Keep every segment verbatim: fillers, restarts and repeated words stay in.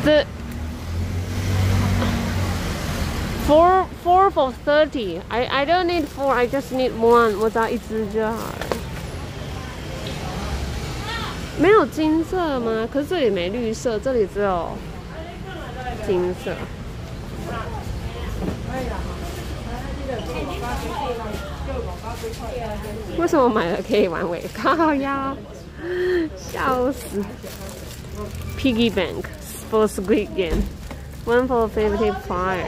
The four four for thirty. I I don't need four. I just need one. 我只要一只就好了。没有金色吗？可是这里没绿色，这里只有金色。为什么买了可以玩尾靠腰？笑死 ！Piggy bank for Squid Game, one for fifty-five.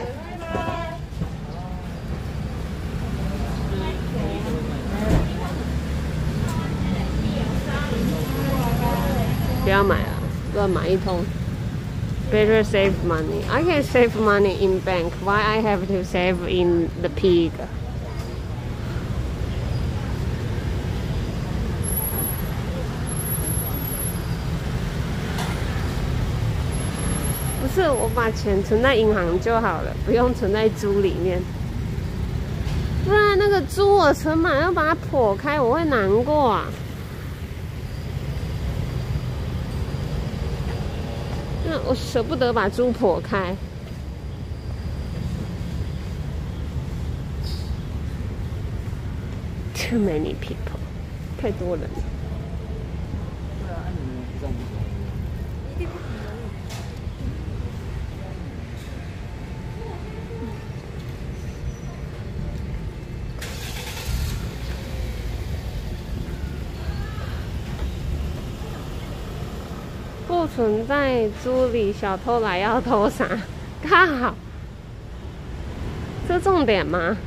不要买了，乱买一通。Better save money. I can save money in bank. Why I have to save in the pig? 不是，我把钱存在银行就好了，不用存在猪里面。不然那个猪我存满要把它剖开，我会难过啊。那我舍不得把猪剖开。Too many people， 太多人了。不存在猪里，小偷来要偷啥？靠！这重点吗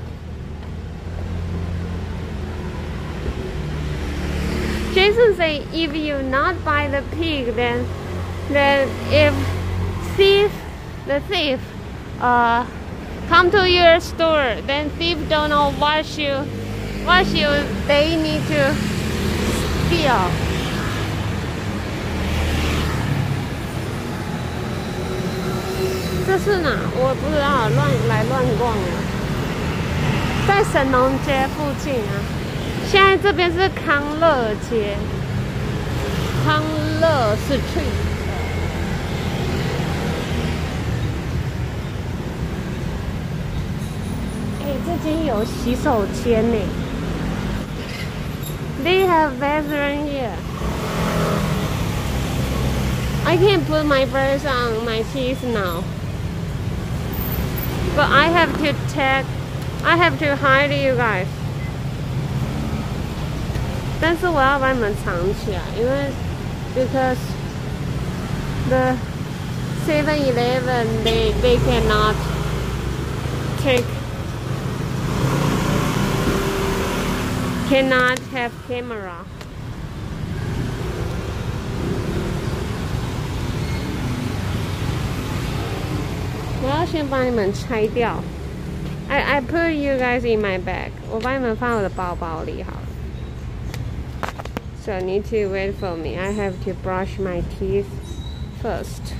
？Jason say if you not buy the pig, then then if thief the thief uh come to your store, then thief don't know what you what you they need to steal. 这是哪？我不知道，乱来乱逛了。在神农街附近啊。现在这边是康乐街，康乐Street。哎，这间有洗手间呢。They have bathroom here. I can't put my brush on my teeth now. But I have to take, I have to hide you guys. 但是我要把你们藏起来，因为 because the seven eleven they they cannot take cannot have camera. 我要先把你们拆掉。I I put you guys in my bag. 我把你们放我的包包里好了。So need to wait for me. I have to brush my teeth first.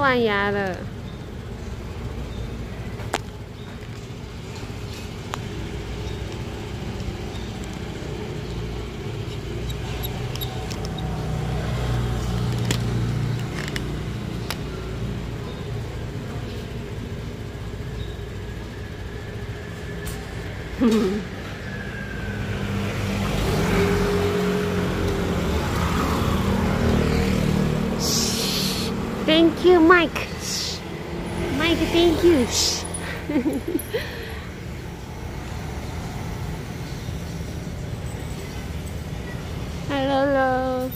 完牙了。Thank you, Mike. Mike, thank you. Hello, hello.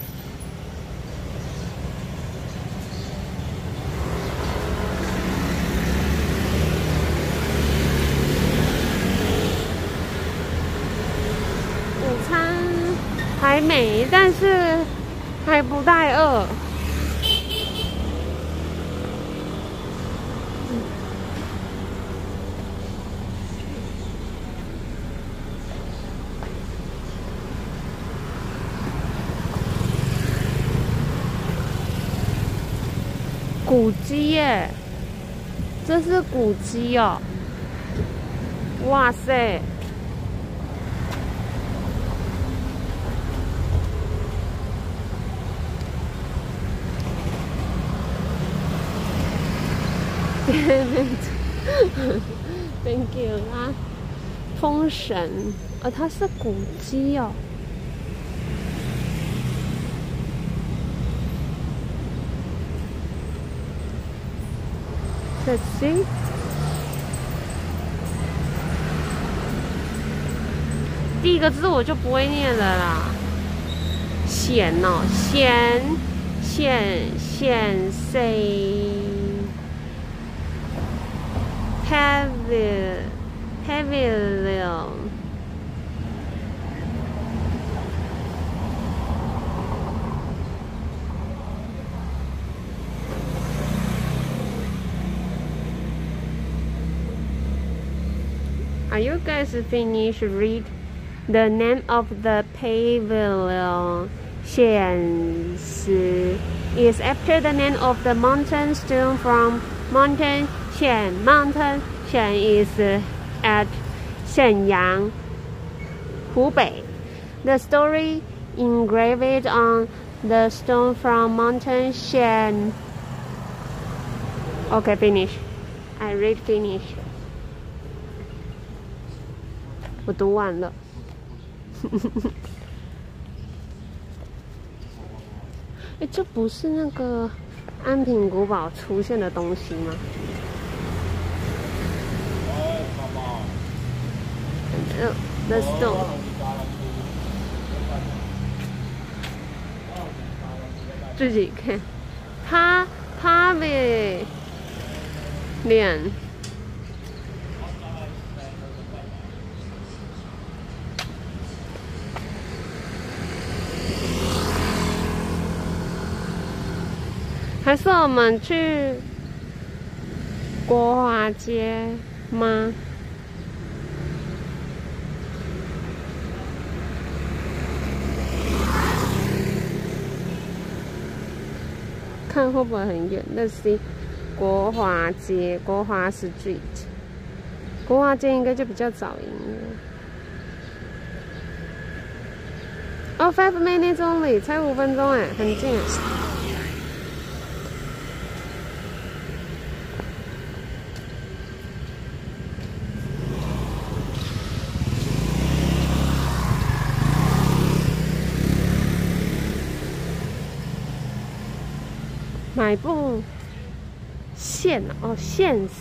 午餐还没，但是还不太饿。古鸡耶，这是古鸡哦！哇塞！Thank you 啊，封神，哦，它是古鸡哦。Let's see. 第一个字我就不会念了啦。显哦，显显显 say pavilion pavilion。Are you guys finished? Read the name of the pavilion. 显示 is after the name of the mountain stone from Mountain 显 Mountain 显 is at 沈阳 Hubei. The story engraved on the stone from Mountain 显 Okay, finish. I read finish. 我读完了。哎，这不是那个安平古堡出现的东西吗？呃 ，the stone。自己看，它它的脸。还是我们去国华街吗？看会不会很远？那是国华街，国华 Street。国华街应该就比较早营业。哦 ，five minutes only， 才五分钟哎，很近。买部现哦，现实。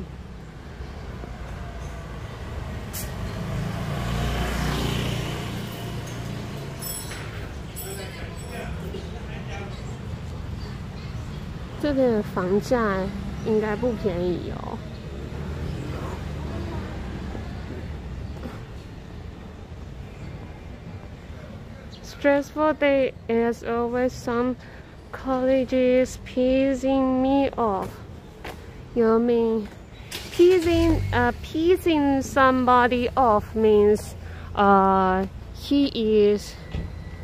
这边的房价应该不便宜哦。Stressful day as always. Some colleges pissing me off. You mean pissing? Uh, pissing somebody off means uh he is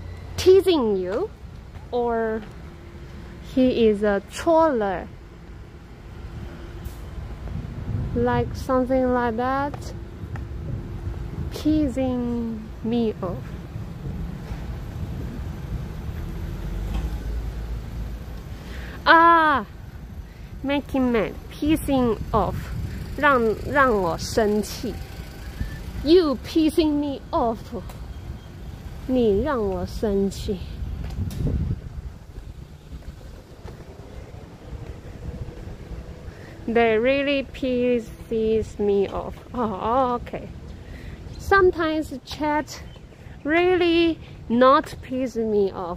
teasing you, or he is a troller. like something like that, pissing me off. Ah, making mad, pissing off, 让让我生气。You pissing me off， 你让我生气。That really pisses me off. Oh, okay. Sometimes chat really not piss me off.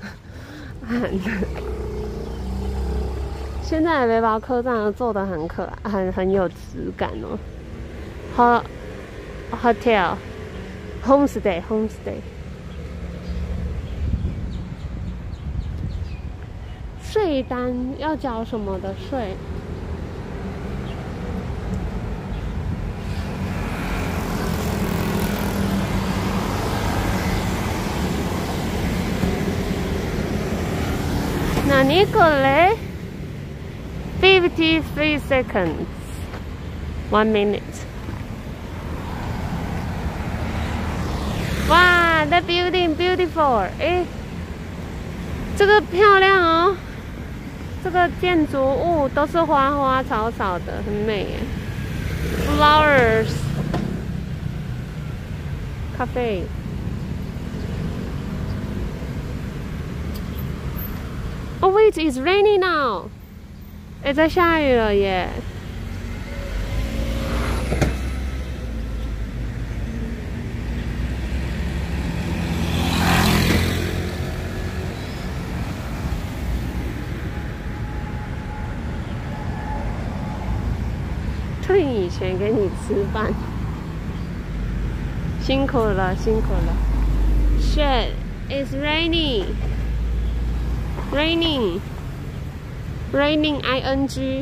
现在的背包客栈做的很可爱，很很有质感哦。Ho hotel, homestay, homestay. 税单要缴什么的税？那你个嘞 ？Fifty-three seconds, one minute. 哇 ，the building beautiful. 哎，这个漂亮哦。这个建筑物都是花花草草的，很美耶。Flowers, 咖啡。Oh wait, it's raining now. 哎，在下雨了耶。退你钱给你吃饭，辛苦了，辛苦了。Shit, it's raining. Raining, raining ing，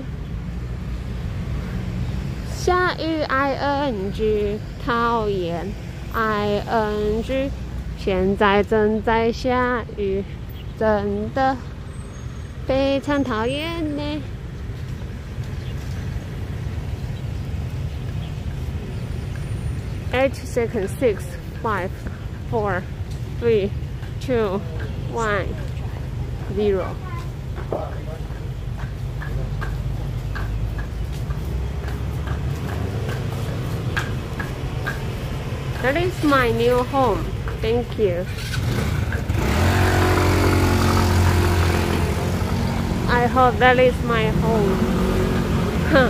下雨 ing， 讨厌 ing， 现在正在下雨，真的非常讨厌呢。Eight seconds, six, five, four, three, two, one. Zero. That is my new home. Thank you. I hope that is my home. Huh.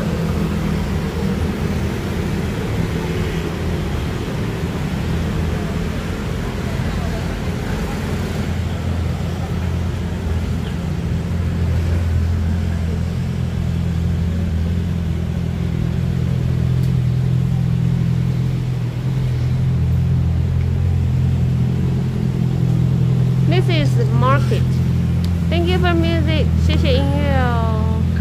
This is market. Thank you for music. 谢谢音乐哦。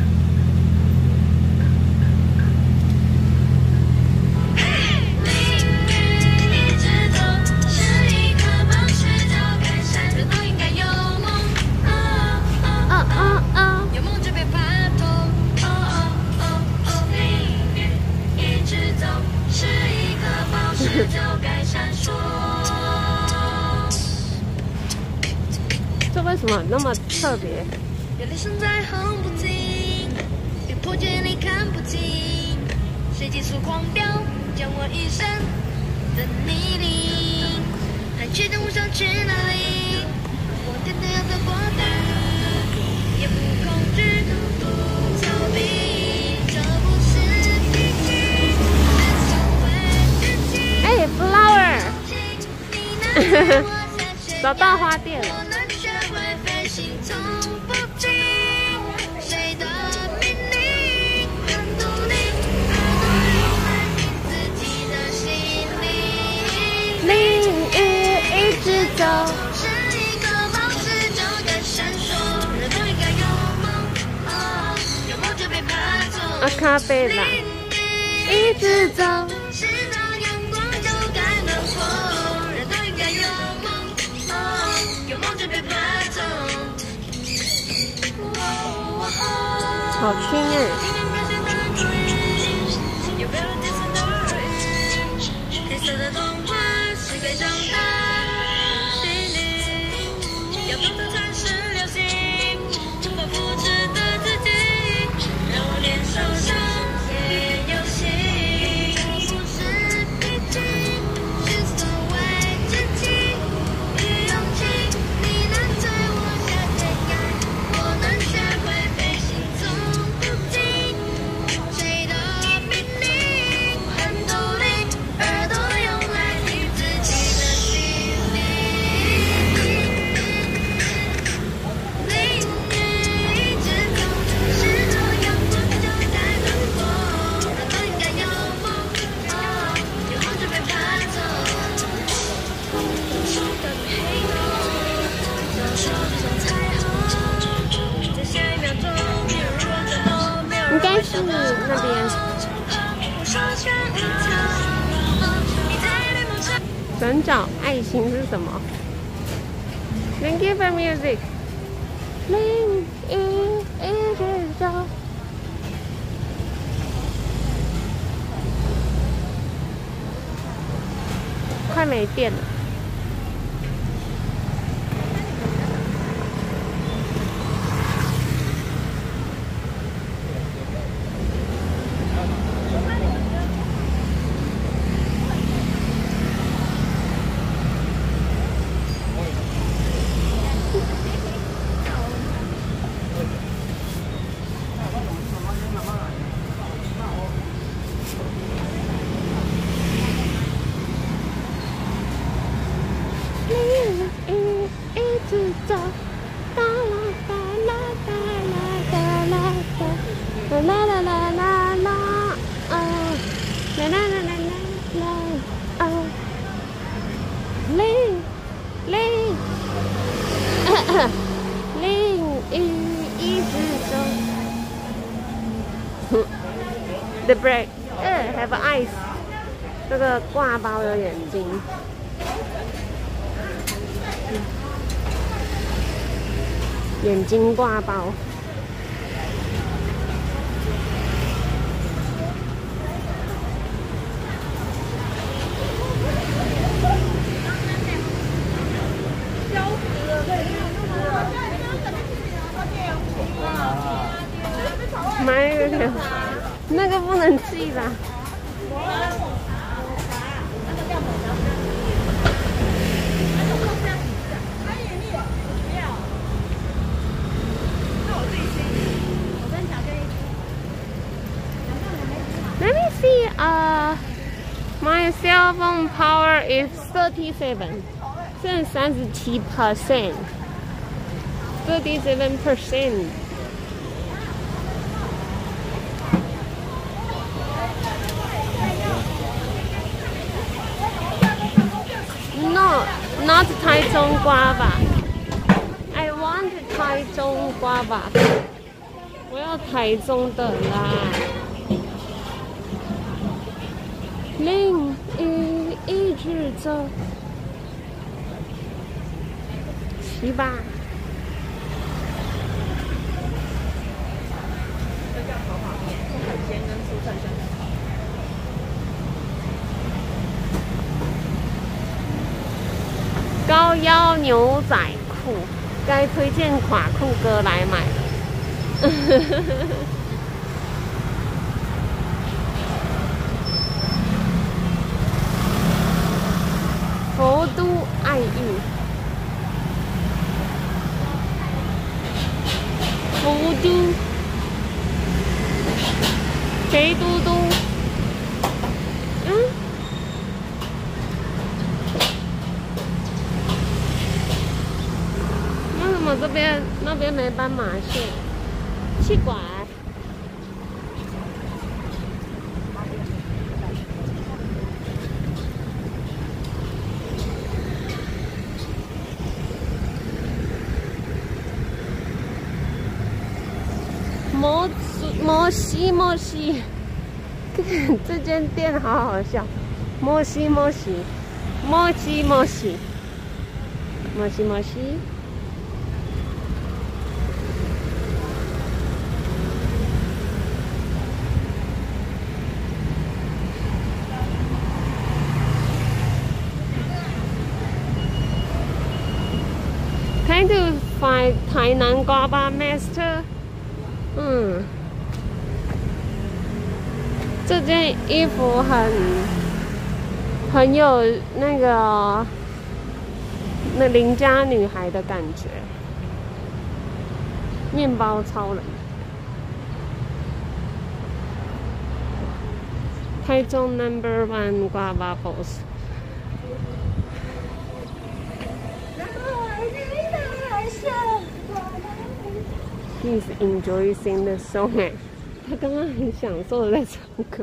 这为什么那么特别？眼泪现在哼不停，雨破见你看不清，谁急速狂飙，将我一生的泥泞，还确定我想去哪里？我天天要在过去，也不恐惧，不逃避，这不是奇迹，哎 ，flower， 找到花店了。走，阿卡贝拉，一直走。好听哎。 转角爱情是什么 ？Thank you for music。淋雨一直走。快没电了。The break, uh, have eyes. 这个挂包有眼睛，眼睛挂包。买一个，那个不能寄啦。Let me see. Uh, my cell phone power is thirty-seven. 剩三十七 percent. Thirty-seven percent. No, not Taichung guava. I want Taichung guava. 我要台中的啦。淋雨一直走，骑吧。高腰牛仔裤，该推荐垮裤哥来买了。佛都爱玉，佛都，谁嘟嘟？嗯？为什么这边那边没斑马线？气管。摩摩西摩西，这间店好好笑。摩西摩西，摩西摩西，摩西摩西。Trying to find 台南瓜巴 master。嗯，这件衣服很很有那个那邻家女孩的感觉，面包超人，台中 number one 瓜巴 boss。He's enjoying the song 哎，他刚刚很享受的在唱歌。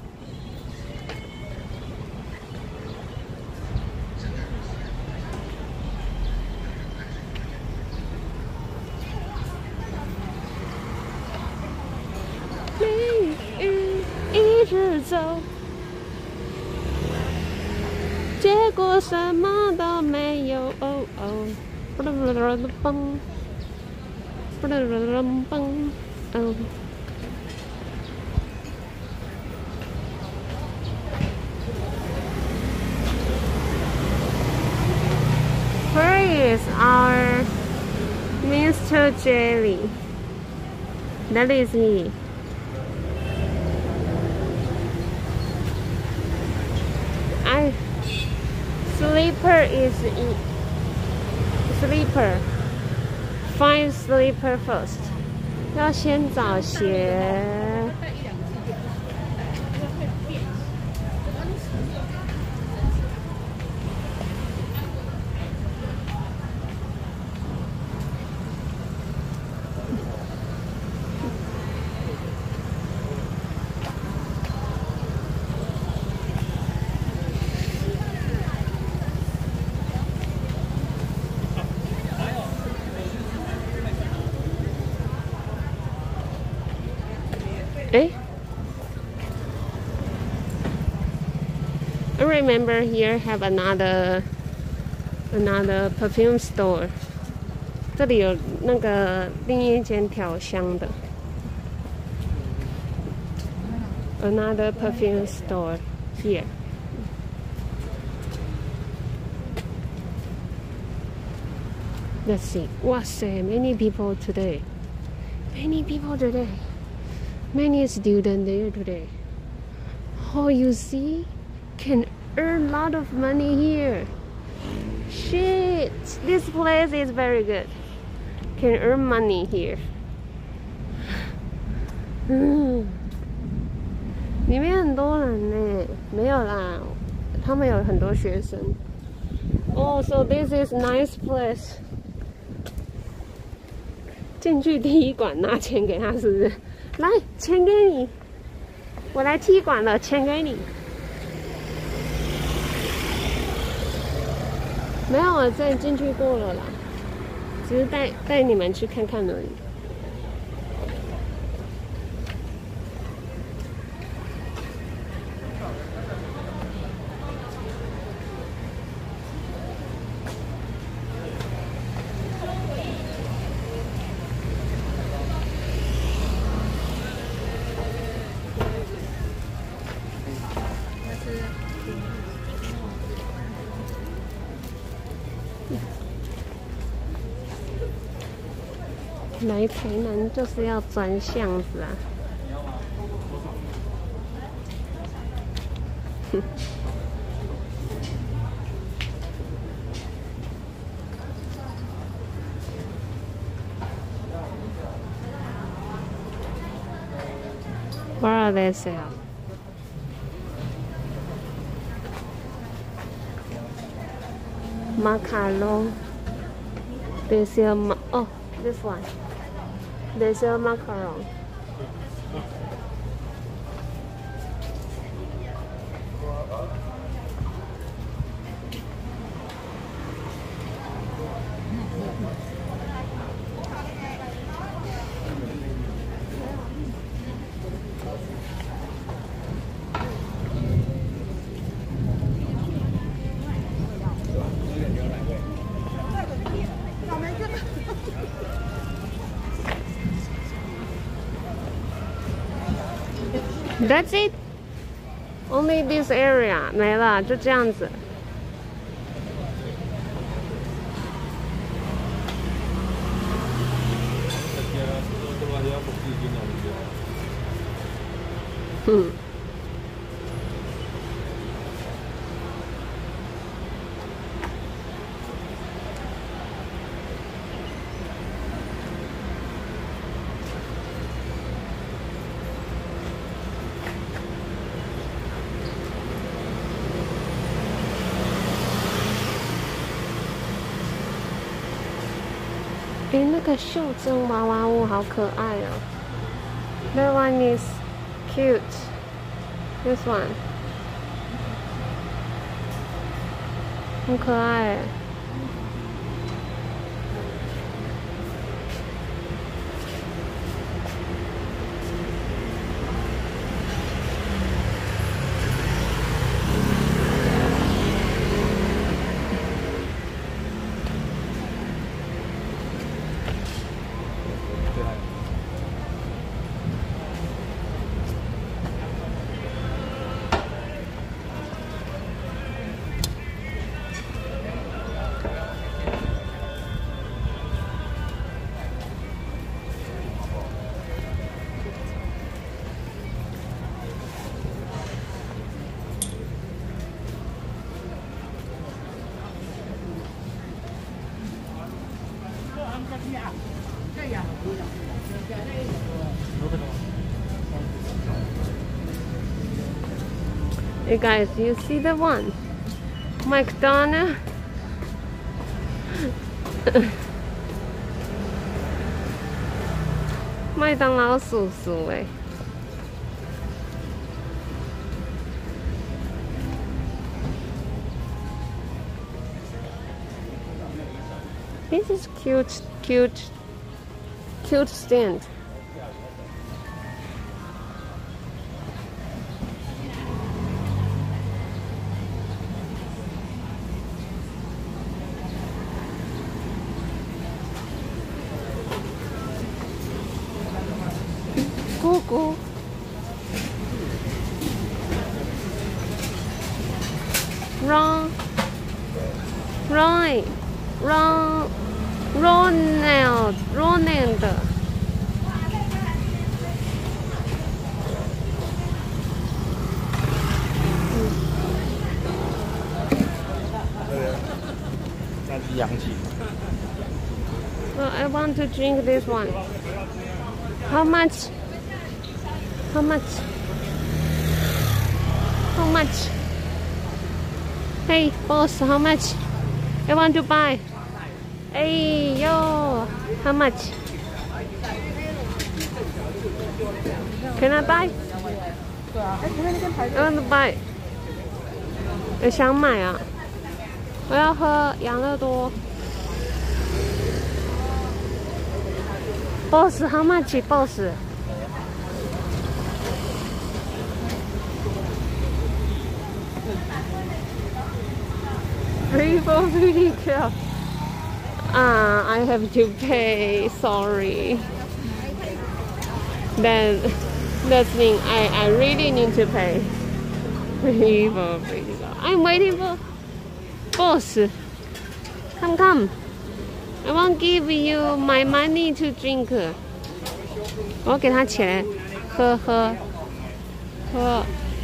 淋雨一直走，结果就什么都没有。哦哦，不啦不啦不啦嘣，不啦不啦嘣，哦。Where is our Mister Jelly? That is he. I sleeper is in, sleeper. Find sleeper first. 要先找鞋。Eh? I remember here have another another perfume store. 这里有那个另一间调香的 another perfume store here. Let's see. 哇塞 many people today. Many people today. Many students there today. Oh, you see? Can earn a lot of money here. Shit, this place is very good. Can earn money here. 嗯，里面很多人呢，没有啦，他们有很多学生。Oh, so this is nice place. 进去踢馆拿钱给他，是不是？来，钱给你，我来踢馆了，钱给你。没有，我再进去过了啦，只是带带你们去看看而已。来台南就是要钻巷子啊！哼。What are they sell? Macaron. They sell ma oh, this one. They sell macaron. That's it. Only this area 没了，就这样子。嗯。诶，那个袖珍娃娃屋好可爱哦。That one is cute. This one 很可爱。 Hey guys, you see the one? McDonald's. 麦当劳叔叔哎。 This is cute, cute, cute stand. Go go. Wrong. Right. Ron, Ronald, Ronald. Well, I want to drink this one. How much? How much? How much? Hey, boss, how much? I want to buy. Hey, yo, how much? Can I buy? I want to buy. 我想买啊！我要喝养乐多。Boss, how much, boss? Free for pretty girl. Ah, I have to pay. Sorry. Then that means I I really need to pay. Free for pretty girl. I'm waiting for boss. Come, come. I won't give you my money to drink. 我要给他钱，喝喝喝。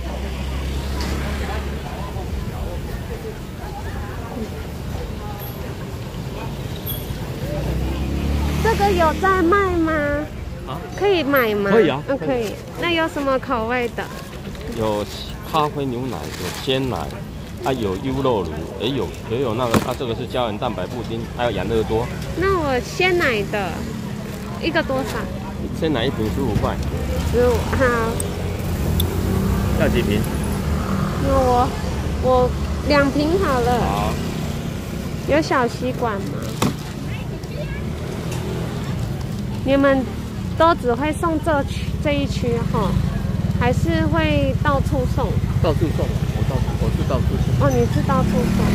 这个有在卖吗？啊？可以买吗？ 可以啊。 嗯，可以。那有什么口味的？ 有咖啡牛奶，有鲜奶。 啊，有优酪乳，也有也有那个，啊，这个是胶原蛋白布丁，还有养乐多。 那我鲜奶的，一个多少？ 鲜奶一瓶十五块。 十五，好。 要几瓶？ 那我我两瓶好了。 好。 有小吸管吗？你们都只会送这区这一区哈，还是会到处送？ 到处送。 到处我是到处送。 哦，你是到处送。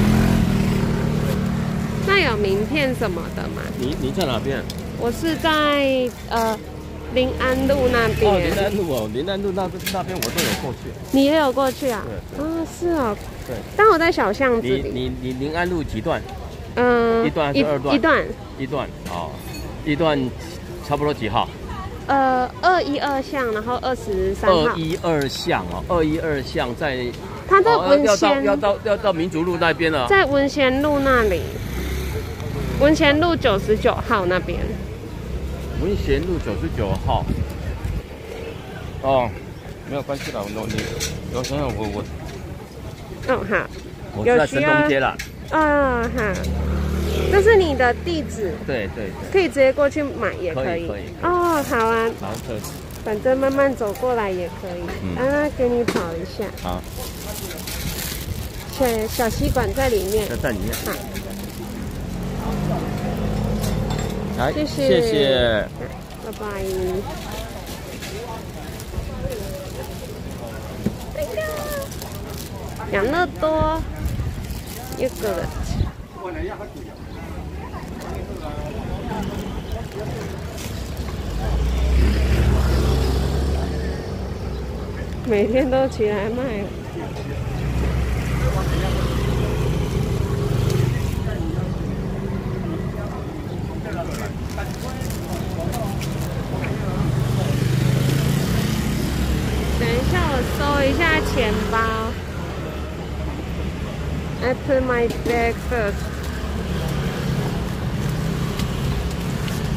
那有名片什么的吗？ 你你在哪边？ 我是在呃临安路那边。 哦，临安路哦，临安路那那边我都有过去。 你也有过去啊？ 对。 哦，是哦。 对。 但我在小巷子里。 你你你临安路几段？ 嗯。 一段还是二段？ 一段。 一段哦，一段差不多几号？ 呃，二一二巷，然后二十三号。 二一二巷哦，二一二巷在。 它在文贤、 哦，要到要到要到民族路那边了， 在文贤路那里，文贤路九十九号那边。 文贤路九十九号。哦，没有关系了，我我你，我想想我我。 哦好。 我是在城东街啦。 啊哈，这是你的地址。 对对对。 可以直接过去买也可以。 可以可以。 哦，好啊。 好，这。 反正慢慢走过来也可以。嗯。啊，那给你跑一下。 好。 小小吸管在里面， 在里面。 好， 来， 谢谢， 谢谢， 拜拜。养乐多，一个。每天都起来卖。 等一下，我搜一下钱包。I put my bag first.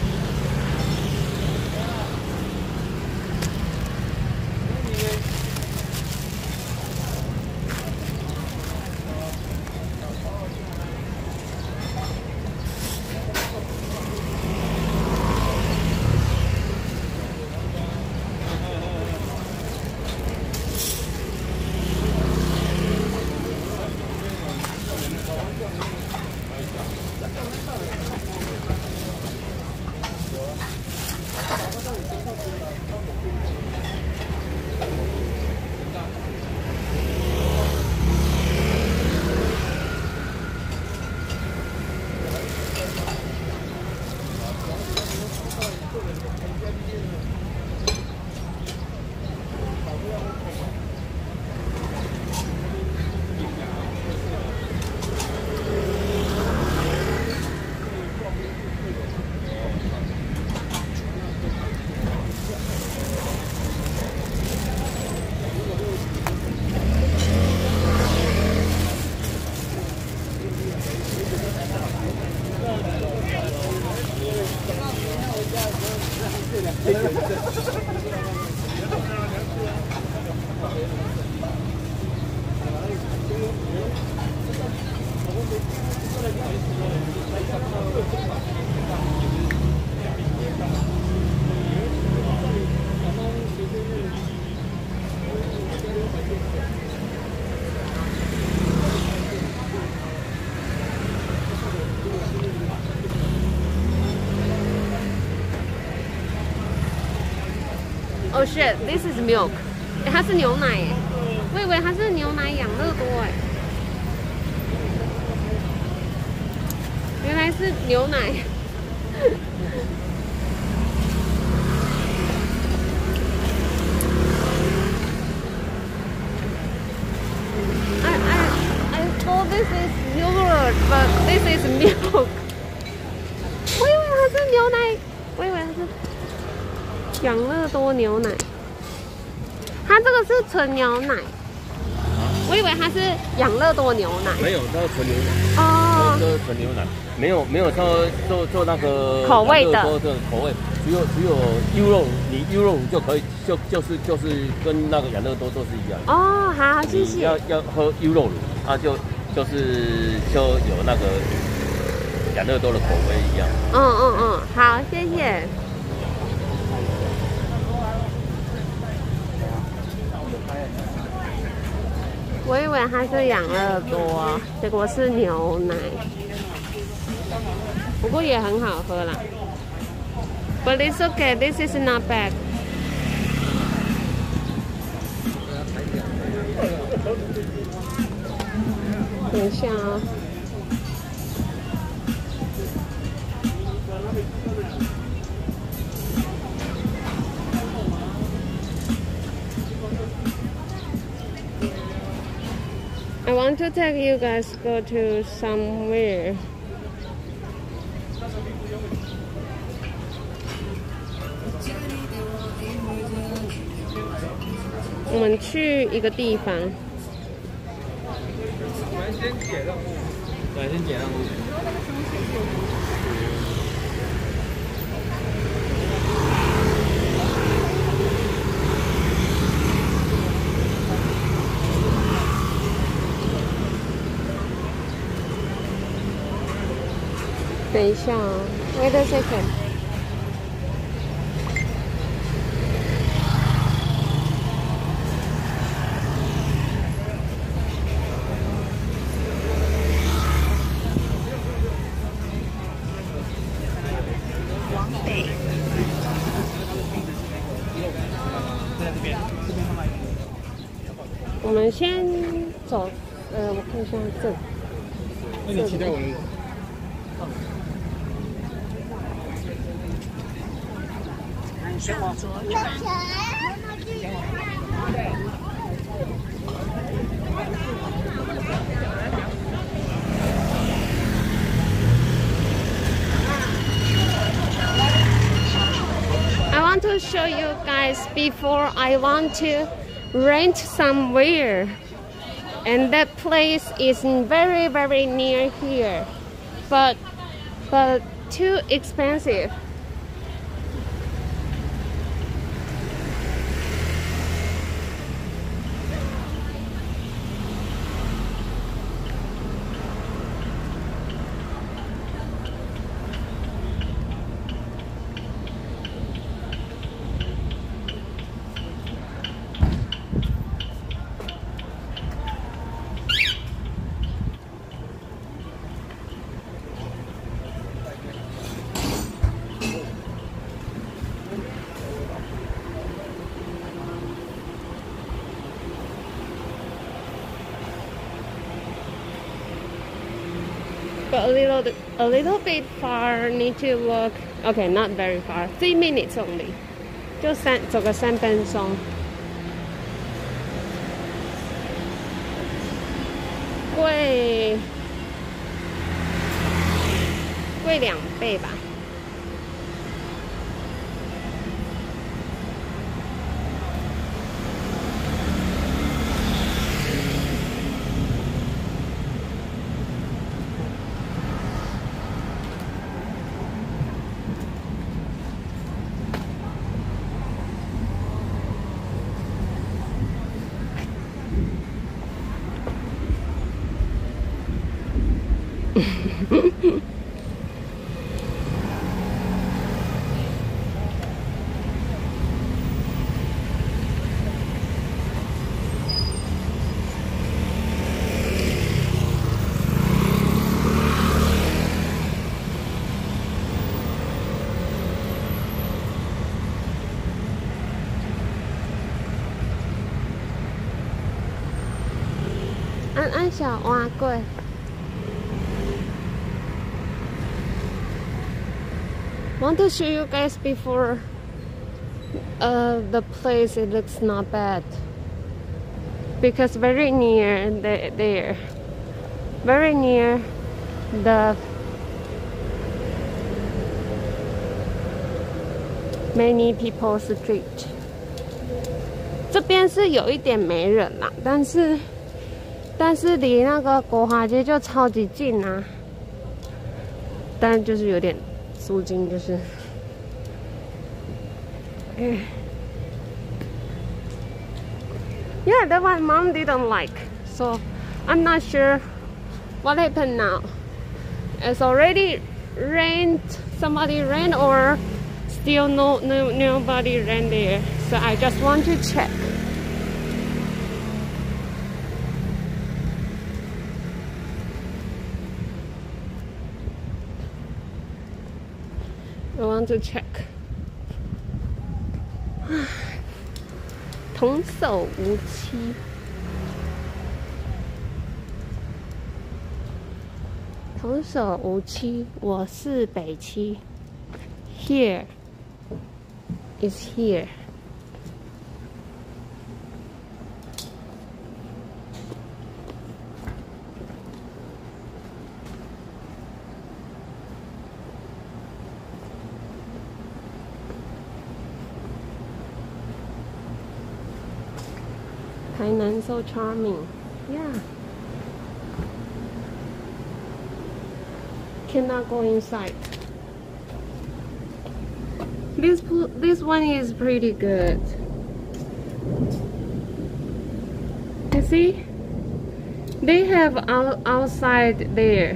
Oh shit, this is milk. 欸、它是牛奶耶，我以为它是牛奶养乐多哎，原来是牛奶。I I I thought this is yogurt, but this is milk. 我以为它是牛奶，我以为它是养乐多牛奶。它这个是纯牛奶，我以为它是养乐多牛奶。 没有，那是纯牛奶。 哦， 这是纯牛奶，没有没有做做做那个口味的口味，只有只有优酪乳，你优酪乳就可以，就就是就是跟那个养乐多都是一样。 哦，好，谢谢。 要要喝优酪乳，啊就就是就有那个养乐多的口味一样。 嗯嗯嗯，好，谢谢。我以为它是养乐多，结果是牛奶，不过也很好喝啦。But it's okay, this is not bad. 等一下啊。I want to take you guys go to somewhere. 我们去一个地方。 我们先解让路，对，先解让路。 等一下啊 ，Wait a second。 往北。 我们先走，呃，我看一下这。 那你期待我们？ 向左转。 I want to show you guys before I want to rent somewhere, and that place is very very near here, but but too expensive. But a little, a little bit far. Need to walk. Okay, not very far. Three minutes only. 就三走个三分钟。贵，贵两倍吧。 小蛙柜。Want to show you guys before uh, the place. It looks not bad because very near the, there, very near the many people street. 这边是有一点没人啦，但是但是离那个国华街就超级近啊，但就是有点。 租金就是，哎 ，Yeah, that one mom didn't like, so I'm not sure what happened now. It's already rent, somebody rent, or still no, no nobody rent there. So I just want to check. I want to check. 童叟无欺，童叟无欺，我是北七。Here is here. Tainan so charming, yeah. Cannot go inside. This this one is pretty good. You see, they have out outside there.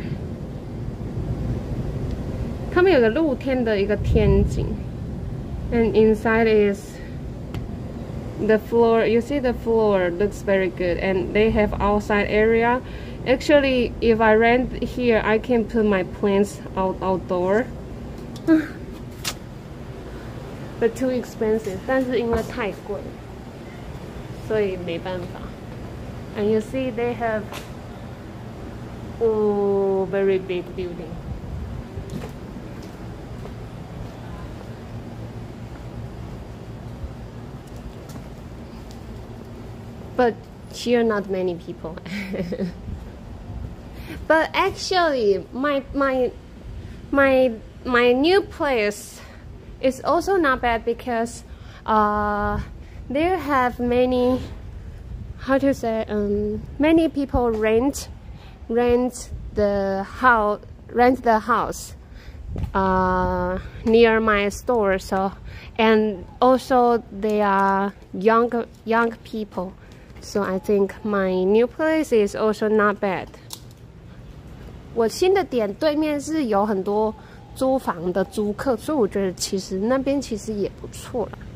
他们有个露天的一个天井 ，and inside is. The floor, you see the floor looks very good, and they have outside area. Actually, if I rent here, I can put my plants out outdoor. But too expensive. 但是因为太贵，所以没办法。And you see, they have oh very big building. But here not many people. But actually my my my my new place is also not bad because uh there have many how to say um many people rent rent the house rent the house uh near my store, so and also they are young young people. So I think my new place is also not bad. 我新的点对面是有很多租房的租客，所以我觉得其实那边其实也不错啦。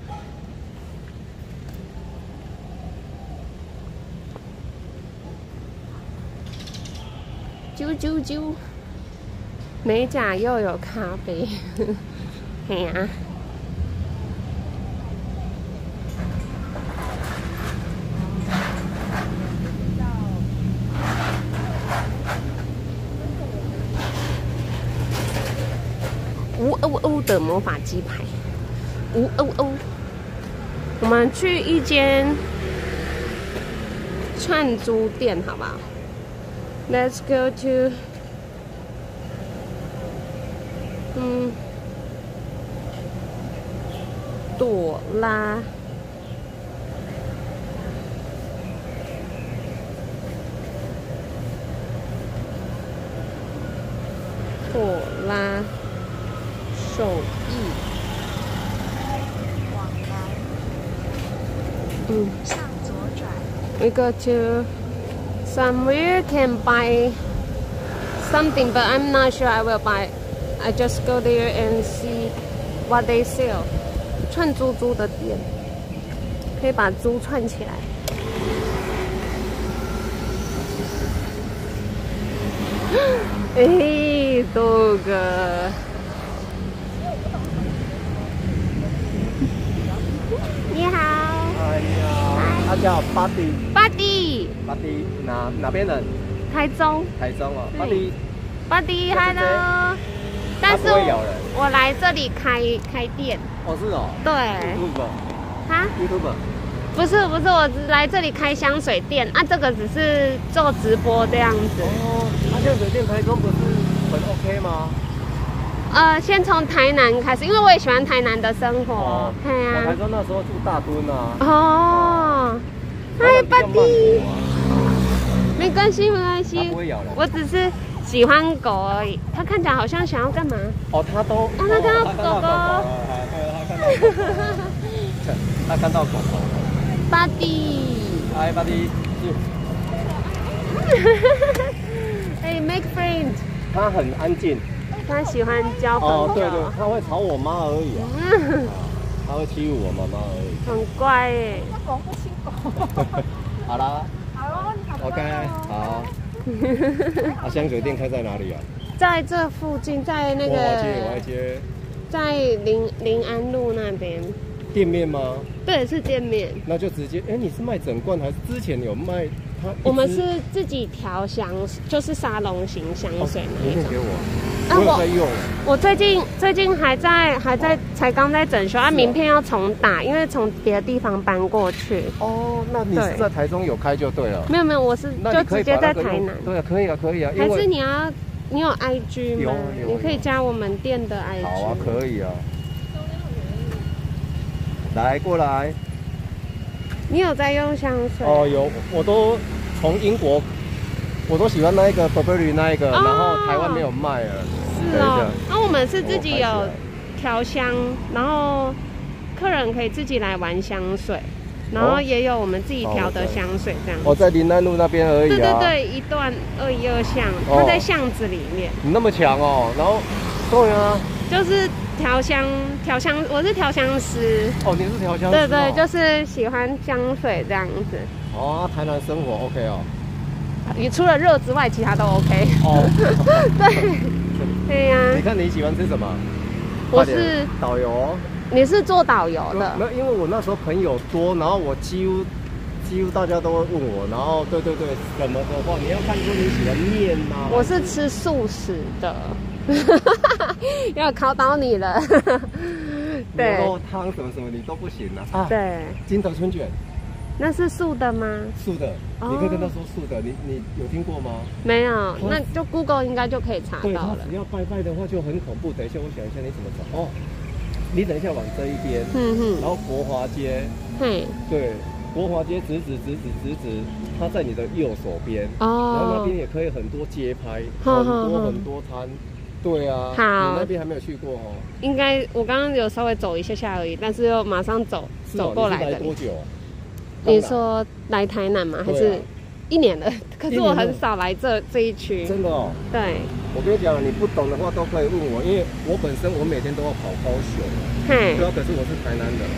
啾啾啾，美甲又有咖啡，嘿呀。乌欧欧的魔法鸡排，乌欧欧。我们去一间串珠店，好不好 ？Let's go to， 嗯，朵拉。朵拉。手艺， 往南， 嗯， 向左转。 We go to somewhere can buy something, but I'm not sure I will buy. I just go there and see what they sell. 串珠珠的店，可以把珠串起来。哎，豆哥。你好， 哎呀，他叫 Buddy， Buddy， 巴迪哪哪边人？ 台中。 台中哦， 对巴迪。 巴迪 ，Hello。但是它不会咬人我来这里开开店。 哦，是哦。 对。 YouTube。 哈 YouTube。 不是不是，我只来这里开香水店啊，这个只是做直播这样子。 哦，那香水店台中不是很 OK 吗？ 呃，先从台南开始，因为我也喜欢台南的生活。 哦， 对啊。 我台中那时候住大墩啊。 哦。嗨，巴迪。没关系没关系。 它不会咬人。 我只是喜欢狗而已。它看起来好像想要干嘛？ 哦，它都。 哦，它看到狗狗。 对，它看到狗狗。他看到狗狗。 巴迪。 嗨，巴迪。 哎 ，make friend。 他很安静。 他喜欢交朋友。 哦，对对，他会吵我妈而已啊。嗯。他会欺负我妈妈而已。 很乖耶。 狗不亲狗。 好啦。 好哦，你好。 OK， 好。啊，香水店开在哪里啊？ 在这附近，在那个。 国华街，国华街。 在临临安路那边。 店面吗？ 对，是店面。那就直接，哎，你是卖整罐还是之前有卖它？ 我们是自己调香，就是沙龙型香水那一种。 给我，我有在用。 我最近最近还在还在才刚在整修，啊，名片要重打，因为从别的地方搬过去。 哦，那你是在台中有开就对了。 没有没有，我是就直接在台南。 对啊，可以啊，可以啊。 还是你要你有 I G 吗？ 有有。 你可以加我们店的 I G。 好啊，可以啊。来过来， 你有在用香水？ 哦，有，我都从英国，我都喜欢那一个 Burberry 那一个，哦、然后台湾没有卖了。 是哦，那我们是自己有调香，然后客人可以自己来玩香水，然后也有我们自己调的香水这样。 我在临安路那边而已啊。 对对对，一段二一二巷，它在巷子里面。 你那么强哦，然后对啊， 就是。调香，调香，我是调香师。 哦，你是调香师、哦。 对对，就是喜欢香水这样子。 哦，台南生活 OK 哦。 你除了热之外，其他都 OK。哦。对。对呀、啊。 你看你喜欢吃什么？ 我是导游。 你是做导游的？ 没有，因为我那时候朋友多，然后我几乎几乎大家都会问我，然后对对对，什么的话，你要看说你喜欢面吗？ 我是吃素食的。要考倒你了。 对，牛肉汤什么什么你都不行了啊。 对， 金德春卷， 那是素的吗？ 素的，哦、你可以跟他说素的。你你有听过吗？ 没有，那就 Google 应该就可以查到了。 对，只要拜拜的话就很恐怖。等一下，我想一下你怎么找哦。你等一下往这一边，嗯哼，然后国华街，嘿，对，国华街直直直直直直，它在你的右手边，哦，然后那边也可以很多街拍，很多很多摊。对啊，好，你那边还没有去过哦。应该我刚刚有稍微走一下下而已，但是又马上走、哦、走过来的。你是来多久、啊？你说来台南吗？还是一年了？可是我很少来这这一区。真的哦。对。我跟你讲，你不懂的话都可以问我，因为我本身我每天都要跑高雄。嘿。对啊，可是我是台南的。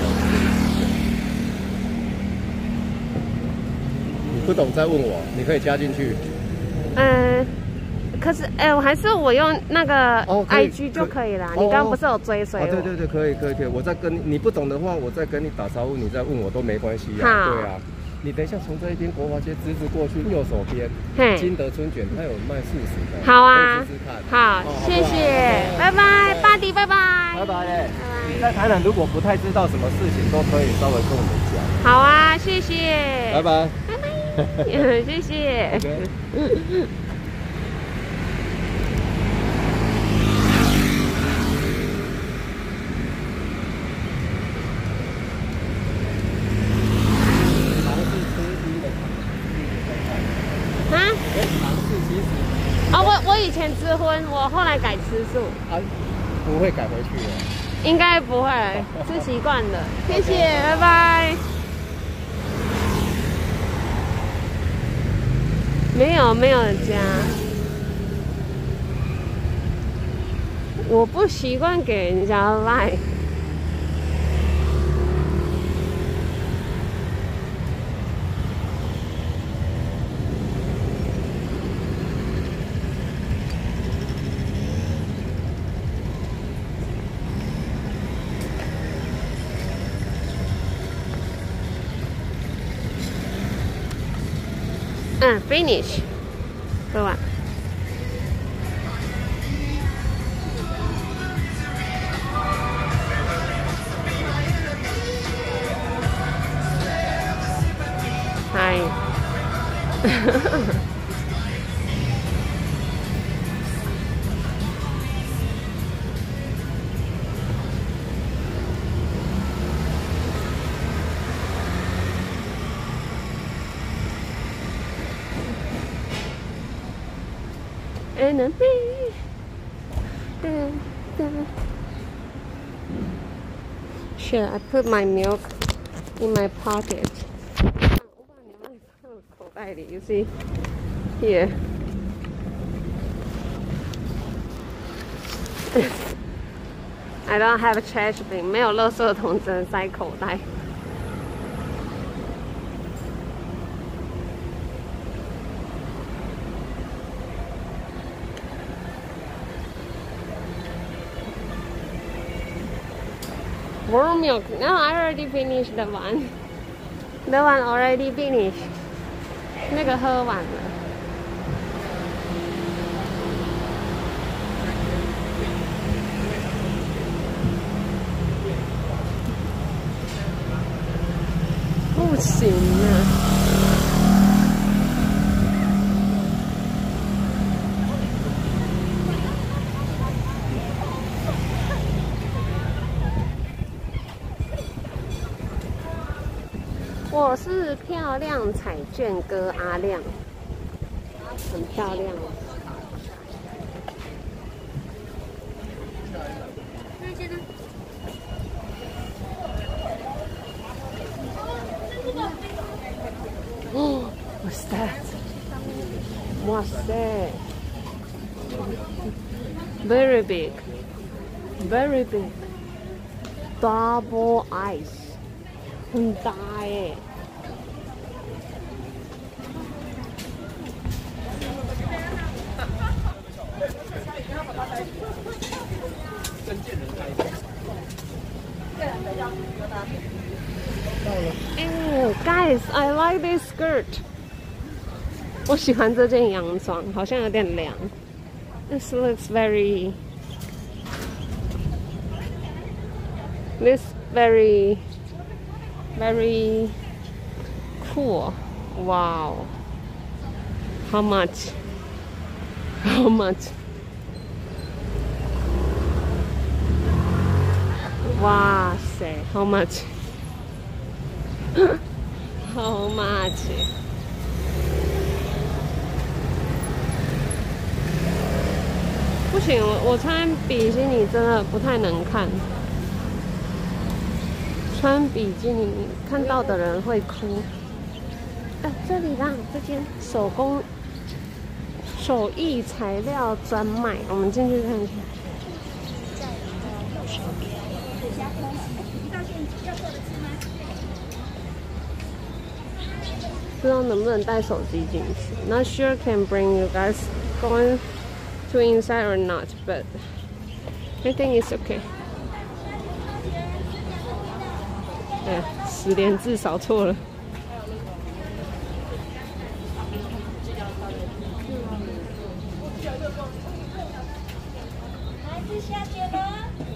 你不懂再问我，你可以加进去。嗯。可是，哎、欸，我还是我用那个 I G 就可以了。你刚刚不是有追随我？对对对，可以可以可以。我再跟你，你不懂的话，我再跟你打招呼，你再问我都没关系啊。好。对啊，你等一下从这一边国华街直直过去，右手边，金德春卷，它有卖素食的。好啊，试试看。好，谢谢，拜拜，巴迪，拜拜，拜拜。你在台南如果不太知道什么事情，都可以稍微跟我们讲。好啊，谢谢，拜拜，拜拜，谢谢。Okay. 啊、哦，我我以前吃荤，我后来改吃素。啊，不会改回去了？应该不会，吃习惯了。谢谢，拜拜。没有没有加，我不习惯给人家赖。 嗯 ，finish， 喝完。嗨。Enemy. Shit, I put my milk in my pocket. You see? Here. I don't have a trash bin. 没有垃圾桶，只能塞口袋。Warm milk. No, I already finished the one. The one already finished. 那个喝完了。不行啊！我是漂亮彩券哥阿亮，很漂亮哦。哦 ，What's that？ 哇塞 ，Very big, very big, double ice， 很大耶。Oh, guys, I like this skirt. 我喜欢这件洋装，好像有点凉。This looks very, this very, very cool. Wow. How much? How much? 哇塞 ，How much? How much? 不行，我我穿比基尼真的不太能看。穿比基尼看到的人会哭。哎、啊，这里啦，这间手工手艺材料专卖，我们进去看一下。不知道能不能带手机进去 ？Not sure can bring you guys going to inside or not, but I think it's okay. 哎，十连字扫错了。 来自下姐了。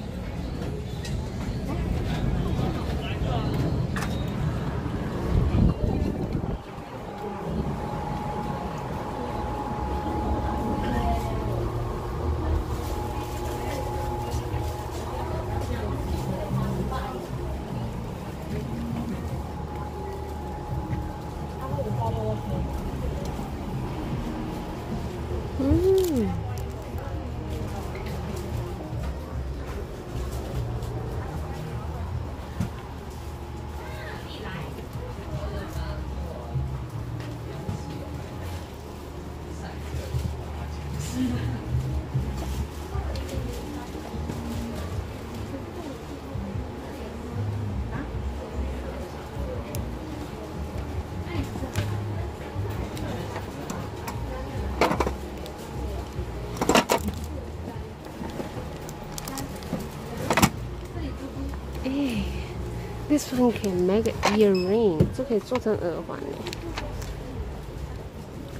嗯。This one can make an earring， 这可以做成耳环呢。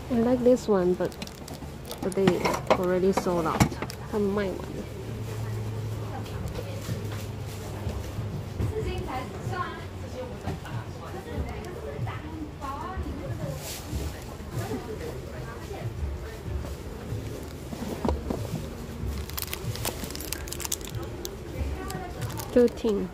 I like this one, but but they already sold out. 他们卖完了。就挺。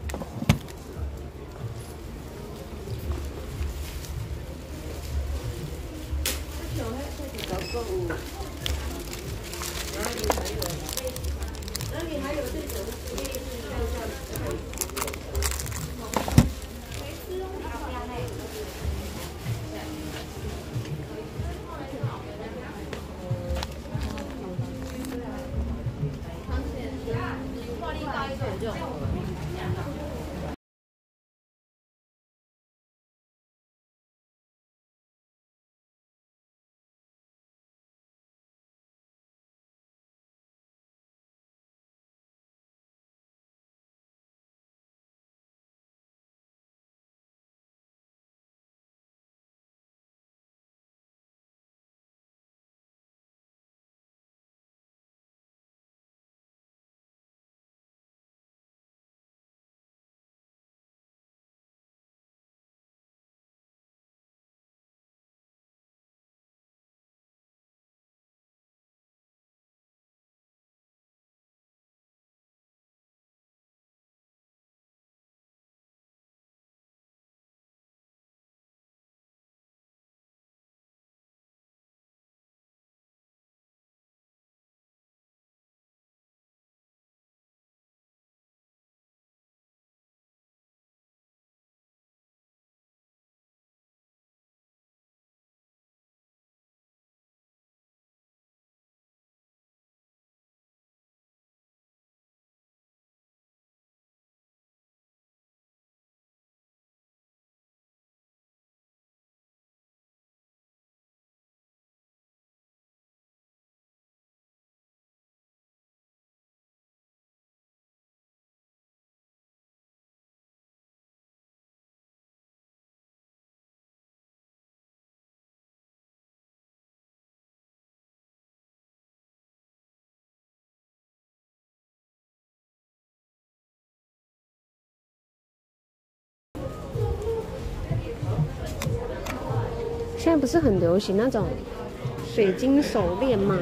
现在不是很流行那种水晶手链吗？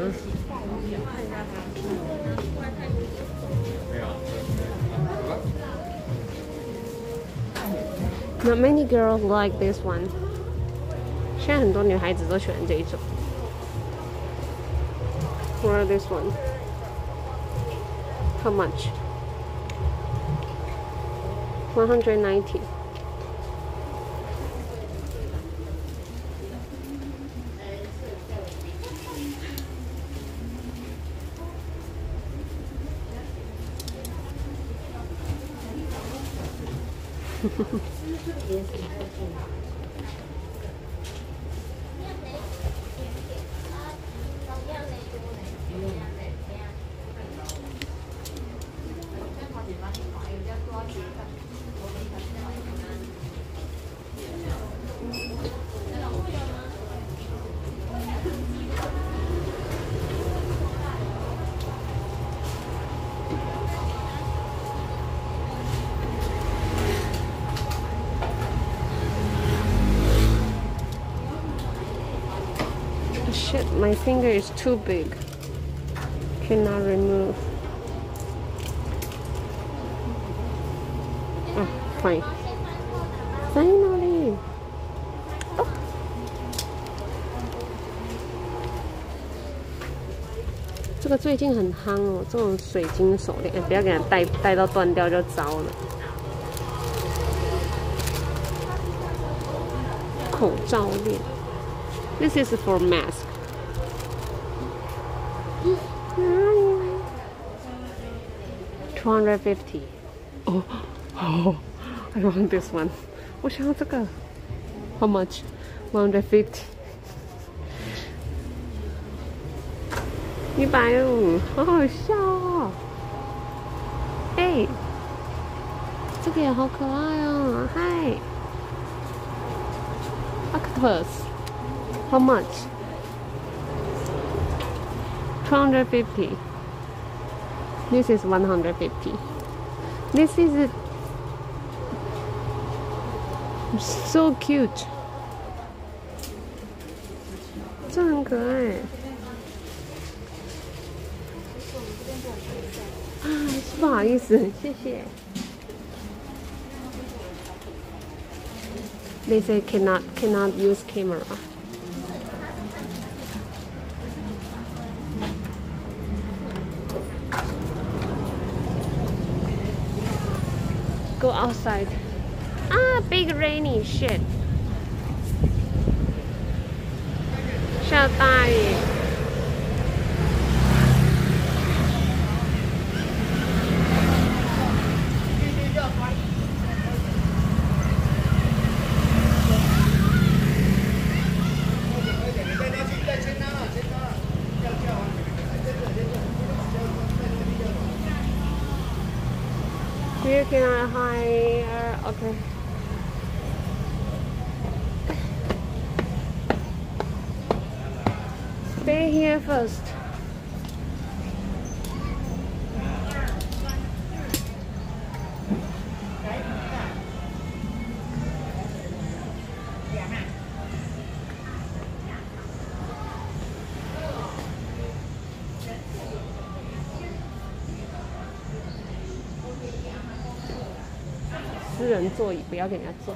Not many girls like this one. 现在很多女孩子都喜欢这一种。Or this one. How much? one hundred ninety. Shit, my finger is too big. Cannot remove. Oh, fine. Finally. Oh. 这个最近很夯哦，这种水晶手链，哎，不要给它戴戴到断掉就糟了。口罩链 ，This is for mask. two hundred fifty. Oh, oh, I want this one. 我想要这个。How much? one hundred fifty. 一百五，好好笑哦！哎，这个也好可爱哦！嗨 ，Octopus. How much? two hundred fifty. This is one hundred fifty. This is so cute. 这很可爱。啊，不好意思，谢谢。They say cannot cannot use camera. Go outside. Ah, big rainy shit. 下大雨。Where can I hire? Okay. Stay here first. "私人座椅不要给人家坐。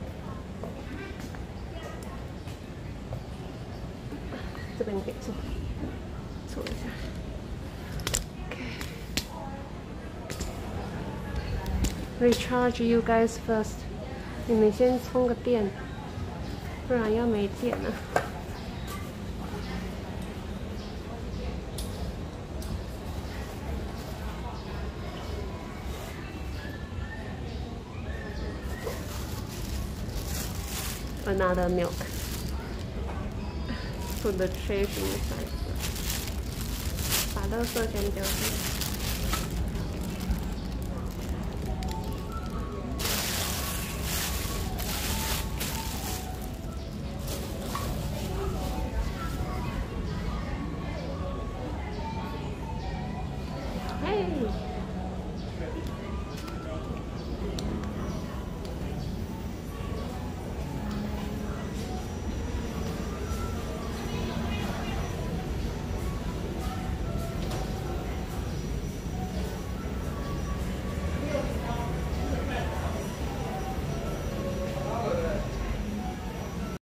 这边可以坐，坐一下。Okay. Recharge you guys first. 你们先充个电，不然要没电了。Another milk. Put the trash inside. 把垃圾先丢进。Hey.